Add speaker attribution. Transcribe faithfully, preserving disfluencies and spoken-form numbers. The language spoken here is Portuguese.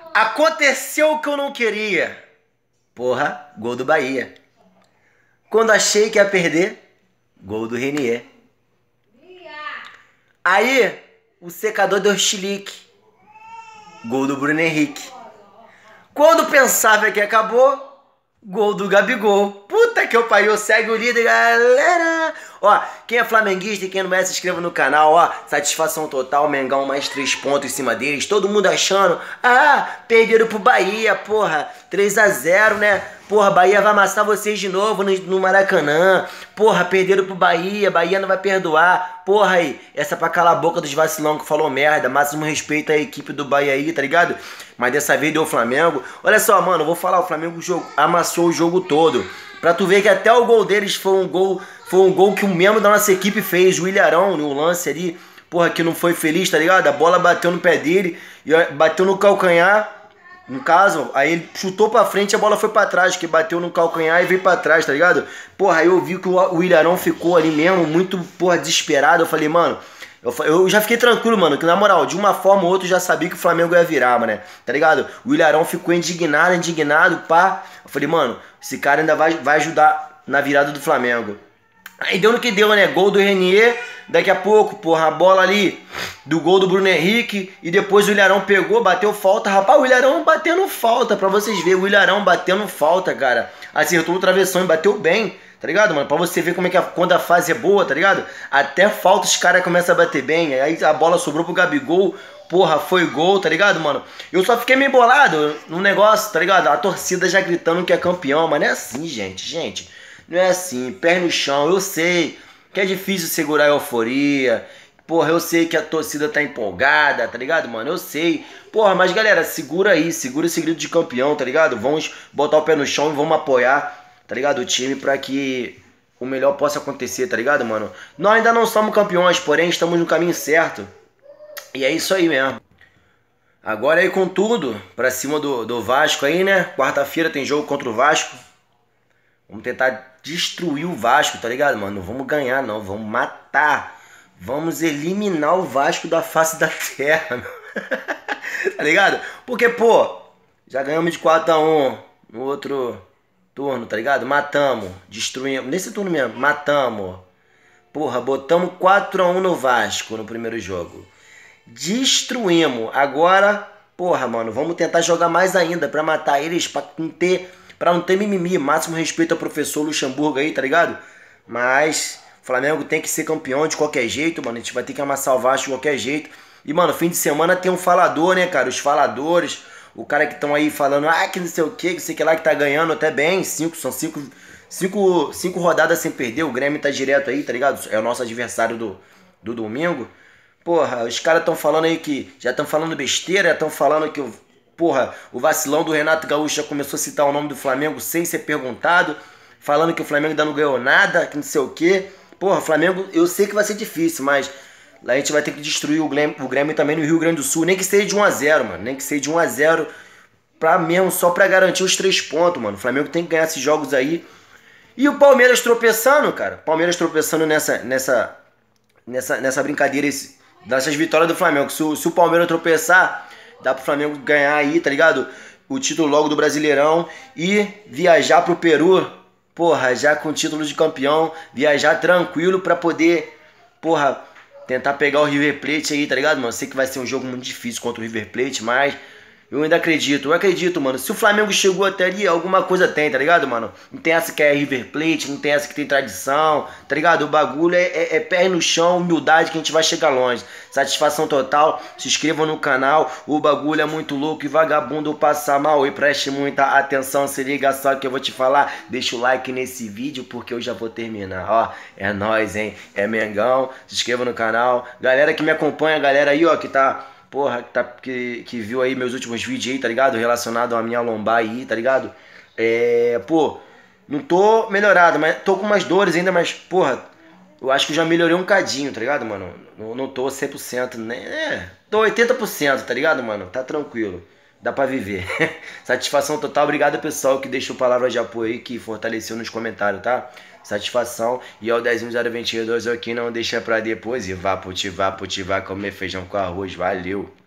Speaker 1: Aconteceu o que eu não queria. Porra, gol do Bahia. Quando achei que ia perder, gol do Renier. Aí, o secador deu chilique. Gol do Bruno Henrique. Quando pensava que acabou, gol do Gabigol. Puta que eu pariu, segue o líder, galera. Ó, quem é flamenguista e quem não é, se inscreva no canal, ó. Satisfação total, Mengão mais três pontos em cima deles. Todo mundo achando, ah, perderam pro Bahia, porra. três a zero, né? Porra, Bahia vai amassar vocês de novo no, no Maracanã. Porra, perderam pro Bahia, Bahia não vai perdoar. Porra aí, essa pra calar a boca dos vacilão que falou merda. Máximo respeito à equipe do Bahia aí, tá ligado? Mas dessa vez deu o Flamengo. Olha só, mano, eu vou falar, o Flamengo jogo, amassou o jogo todo. Pra tu ver que até o gol deles foi um gol, foi um gol que um membro da nossa equipe fez, o Ilharão, no lance ali. Porra, que não foi feliz, tá ligado? A bola bateu no pé dele, e bateu no calcanhar. No caso, aí ele chutou pra frente e a bola foi pra trás, que bateu no calcanhar e veio pra trás, tá ligado? Porra, aí eu vi que o Ilharão ficou ali mesmo, muito, porra, desesperado. Eu falei, mano, eu, eu já fiquei tranquilo, mano, que na moral, de uma forma ou outra eu já sabia que o Flamengo ia virar, mano, tá ligado? O Ilharão ficou indignado, indignado, pá. Eu falei, mano, esse cara ainda vai, vai ajudar na virada do Flamengo. Aí deu no que deu, né? Gol do Renier, daqui a pouco, porra, a bola ali do gol do Bruno Henrique, e depois o Ilharão pegou, bateu falta. Rapaz, o Ilharão batendo falta, pra vocês verem, o Ilharão batendo falta, cara. Acertou o travessão e bateu bem, tá ligado, mano? Pra você ver como é que a, quando a fase é boa, tá ligado? Até falta os caras começam a bater bem, aí a bola sobrou pro Gabigol, porra, foi gol, tá ligado, mano? Eu só fiquei meio bolado no negócio, tá ligado? A torcida já gritando que é campeão, mas não é assim, gente, gente. Não é assim, pé no chão, eu sei que é difícil segurar a euforia. Porra, eu sei que a torcida tá empolgada, tá ligado, mano? Eu sei. Porra, mas galera, segura aí, segura esse grito de campeão, tá ligado? Vamos botar o pé no chão e vamos apoiar, tá ligado? O time pra que o melhor possa acontecer, tá ligado, mano? Nós ainda não somos campeões, porém estamos no caminho certo. E é isso aí mesmo. Agora aí com tudo, pra cima do, do Vasco aí, né? Quarta-feira tem jogo contra o Vasco. Vamos tentar destruir o Vasco, tá ligado, mano? Não vamos ganhar, não. Vamos matar. Vamos eliminar o Vasco da face da terra, tá ligado? Porque, pô, já ganhamos de quatro a um no outro turno, tá ligado? Matamos, destruímos. Nesse turno mesmo, matamos. Porra, botamos quatro a um no Vasco no primeiro jogo. Destruímos. Agora, porra, mano, vamos tentar jogar mais ainda pra matar eles, pra não ter... Pra não ter mimimi, máximo respeito ao professor Luxemburgo aí, tá ligado? Mas o Flamengo tem que ser campeão de qualquer jeito, mano. A gente vai ter que amassar o Vasco de qualquer jeito. E, mano, fim de semana tem um falador, né, cara? Os faladores, o cara que estão aí falando, ah, que não sei o que, que sei que lá que tá ganhando até bem. Cinco, são cinco, cinco, cinco rodadas sem perder. O Grêmio tá direto aí, tá ligado? É o nosso adversário do, do domingo. Porra, os caras estão falando aí que já estão falando besteira, já estão falando que o... Porra, o vacilão do Renato Gaúcho já começou a citar o nome do Flamengo sem ser perguntado, falando que o Flamengo ainda não ganhou nada, que não sei o quê. Porra, Flamengo, eu sei que vai ser difícil, mas a gente vai ter que destruir o Grêmio, o Grêmio também no Rio Grande do Sul, nem que seja de um a zero, mano, nem que seja de um a zero, pra mesmo, só pra garantir os três pontos, mano. O Flamengo tem que ganhar esses jogos aí. E o Palmeiras tropeçando, cara, Palmeiras tropeçando nessa, nessa, nessa, nessa brincadeira, esse, dessas vitórias do Flamengo. Se o, se o Palmeiras tropeçar... Dá pro Flamengo ganhar aí, tá ligado? O título logo do Brasileirão e viajar pro Peru, porra, já com título de campeão, viajar tranquilo pra poder, porra, tentar pegar o River Plate aí, tá ligado, mano? Sei que vai ser um jogo muito difícil contra o River Plate, mas eu ainda acredito, eu acredito, mano. Se o Flamengo chegou até ali, alguma coisa tem, tá ligado, mano? Não tem essa que é River Plate, não tem essa que tem tradição, tá ligado? O bagulho é, é, é pé no chão, humildade que a gente vai chegar longe. Satisfação total, se inscrevam no canal, o bagulho é muito louco e vagabundo passa mal. E preste muita atenção, se liga só que eu vou te falar. Deixa o like nesse vídeo porque eu já vou terminar, ó. É nóis, hein? É Mengão, se inscreva no canal. Galera que me acompanha, galera aí, ó, que tá... Porra, que, tá, que, que viu aí meus últimos vídeos aí, tá ligado? Relacionado à minha lombar aí, tá ligado? É, pô, não tô melhorado, mas tô com umas dores ainda, mas, porra, eu acho que já melhorei um cadinho, tá ligado, mano? Não, não tô cem por cento, né? É, tô oitenta por cento, tá ligado, mano? Tá tranquilo, dá pra viver. Satisfação total, obrigado pessoal que deixou palavras de apoio aí, que fortaleceu nos comentários, tá? Satisfação. E ao dez zero dois dois aqui, não deixa pra depois. E vá, puti, vá, puti, vá comer feijão com arroz. Valeu.